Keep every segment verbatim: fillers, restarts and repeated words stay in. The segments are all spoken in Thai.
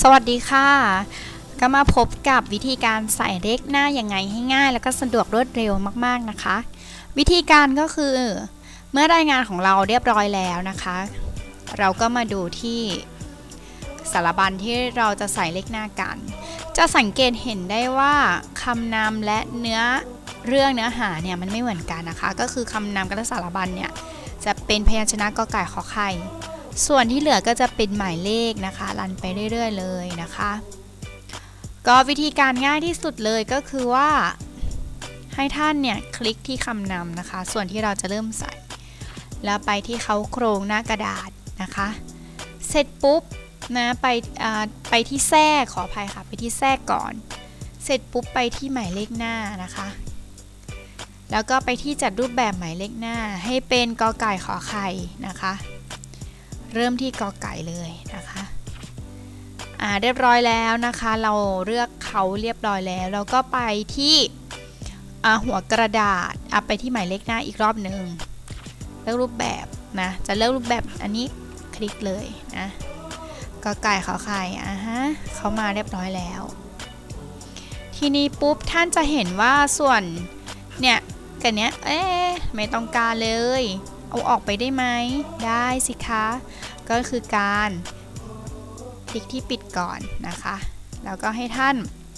สวัสดีค่ะก็มาพบกับวิธีการใส่เลขหน้ายังไงให้ง่ายแล้วก็สะดวกรวดเร็วมากๆนะคะวิธีการก็คือเมื่อรายงานของเราเรียบร้อยแล้วนะคะเราก็มาดูที่สารบัญที่เราจะใส่เลขหน้ากันจะสังเกตเห็นได้ว่าคำนำและเนื้อเรื่องเนื้อหาเนี่ยมันไม่เหมือนกันนะคะก็คือคำนำกับสารบัญเนี่ยจะเป็นพยัญชนะกอไก่ขอไข่ส่วนที่เหลือก็จะเป็นหมายเลขนะคะรันไปเรื่อยๆเลยนะคะก็วิธีการง่ายที่สุดเลยก็คือว่าให้ท่านเนี่ยคลิกที่คำนำนะคะส่วนที่เราจะเริ่มใส่แล้วไปที่เขาโครงหน้ากระดาษนะคะเสร็จปุ๊บนะไปไปที่แทรกขออภัยค่ะไปที่แทรกก่อนเสร็จปุ๊บไปที่หมายเลขหน้านะคะแล้วก็ไปที่จัดรูปแบบหมายเลขหน้าให้เป็นกอไก่ขอไข่นะคะเริ่มที่กอไก่เลยนะคะอ่าเรียบร้อยแล้วนะคะเราเลือกเขาเรียบร้อยแล้วเราก็ไปที่อ่าหัวกระดาษอ่ะไปที่หมายเลขหน้าอีกรอบหนึ่งเลือกรูปแบบนะจะเลือกรูปแบบอันนี้คลิกเลยนะกอไก่ขอไข่อ่ะฮะเขามาเรียบร้อยแล้วทีนี้ปุ๊บท่านจะเห็นว่าส่วนเนี่ยกันเนี้ยเอ๊ะไม่ต้องการเลยเอาออกไปได้ไหมได้สิคะก็คือการคลิกที่ปิดก่อนนะคะแล้วก็ให้ท่าน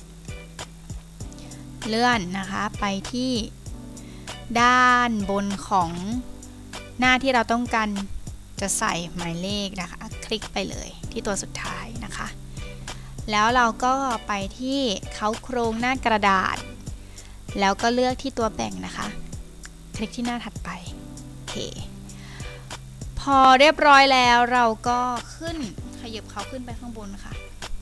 เลื่อนนะคะไปที่ด้านบนของหน้าที่เราต้องการจะใส่หมายเลขนะคะคลิกไปเลยที่ตัวสุดท้ายนะคะแล้วเราก็ไปที่เขาโครงหน้ากระดาษแล้วก็เลือกที่ตัวแบ่งนะคะคลิกที่หน้าถัดไปโอเคพอเรียบร้อยแล้วเราก็ขึ้นขยับเขาขึ้นไปข้างบนค่ะ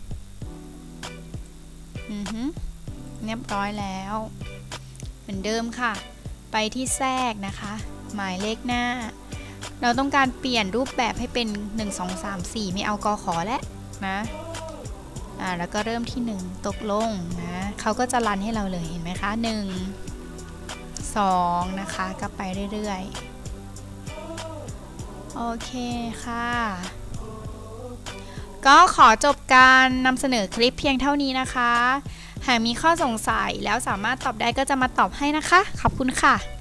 อือฮึเรียบร้อยแล้วเหมือนเดิมค่ะไปที่แทรกนะคะหมายเลขหน้าเราต้องการเปลี่ยนรูปแบบให้เป็นหนึ่ง สอง สาม สี่ไม่เอากอขอแล้วนะอ่าแล้วก็เริ่มที่หนึ่งตกลงนะเขาก็จะรันให้เราเลยเห็นไหมคะหนึ่ง สองนะคะก็ไปเรื่อยๆโอเคค่ะก็ขอจบการนำเสนอคลิปเพียงเท่านี้นะคะหากมีข้อสงสัยแล้วสามารถตอบได้ก็จะมาตอบให้นะคะขอบคุณค่ะ